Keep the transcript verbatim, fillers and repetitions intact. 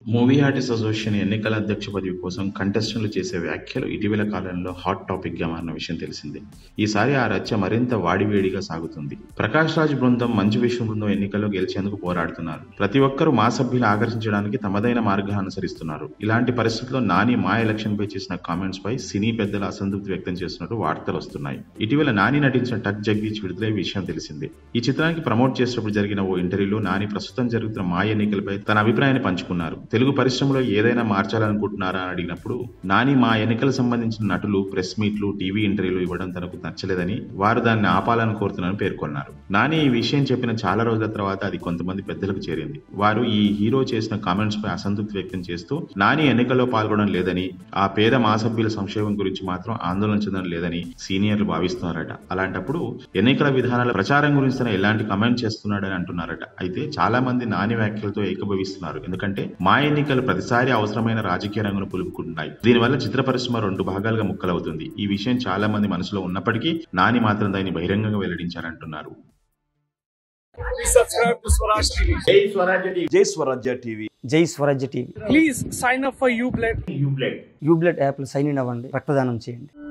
Movie artist association ఎన్నికల అధ్యక్ష పదవి కోసం కంటెస్టెంట్లు చేసే వ్యాఖ్యలు ఇటీవల కాలంలో హాట్ టాపిక్ గా మారిన విషయం తెలిసిందే. ఈసారి ఆ రచ్చ మరింత వాడివేడిగా సాగుతుంది. ప్రకాష్ రాజ్ బృందం మంచు విష్ణు బృందం ఎన్నికల్లో గెలిచేందుకు పోరాడుతున్నారు. ప్రతి ఒక్కరూ మా సభ్యులు ఆకర్షించడానికి తమదైన మార్గాన్ని అనుసరిస్తున్నారు. ఇలాంటి పరిస్థితుల్లో నాని మా ఎలక్షన్ పై చేసిన కామెంట్స్ పై సినీ పెద్దలు అసంతృప్తి వ్యక్తం చేస్తున్నట్టు వార్తలు వస్తున్నాయి. ఇటీవల నాని నటించిన టక్ జగదీష్ విడుదలై విషయం తెలిసిందే. ఈ చిత్రానికి ప్రమోట్ చేసేటప్పుడు జరిగిన ఓ ఇంటర్వ్యూలో నాని ప్రస్తుతం జరుగుతున్న మా ఎన్నికలపై తన అభిప్రాయాన్ని పంచుకున్నారు. తెలుగు పరిశ్రమలో ఏదైనా మార్చాలనుకుంటున్నారా అని అడిగినప్పుడు నాని మా ఎన్నికలకు సంబంధించిన నటులు ప్రెస్ మీట్లు టీవీ ఇంటర్వ్యూలు ఇవ్వడం తనకు నచ్చలేదని, వారు దాన్ని ఆపాలని కోరుతున్నారని పేర్కొన్నారు. నాని ఈ విషయం చెప్పిన చాలా రోజుల తర్వాత అది కొంతమంది పెద్దలకు చేరింది. వారు ఈ హీరో చేసిన కామెంట్స్ పై అసంతృప్తి వ్యక్తం చేస్తూ నాని ఎన్నికల్లో పాల్గొనడం లేదని, ఆ పేద మా సభ్యుల సంక్షేమం గురించి మాత్రం ఆందోళన చెందడం లేదని సీనియర్లు భావిస్తున్నారట. అలాంటప్పుడు ఎన్నికల విధానాల ప్రచారం గురించి తన ఎలాంటి కామెంట్ చేస్తున్నాడని అంటున్నారట. అయితే చాలా మంది నాని వ్యాఖ్యలతో ఏకీభవిస్తున్నారు. ఎందుకంటే మా ఎన్నికలు ప్రతిసారి అవసరమైన రాజకీయ రంగును పులుపుకుంటున్నాయి. దీనివల్ల చిత్ర పరిశ్రమ రెండు భాగాలుగా ముక్కలవుతుంది. ఈ విషయం చాలా మంది మనసులో ఉన్నప్పటికీ నాని మాత్రం దాన్ని బహిరంగంగా వెల్లడించారంటున్నారు. Please subscribe to Swaraajya T V. Jai Swarajya T V. Jai Swarajya T V. జై Swarajya TV. Please sign up for U Blood. U Blood. U blood app sign in అవ్వండి, రక్తదానం చేయండి.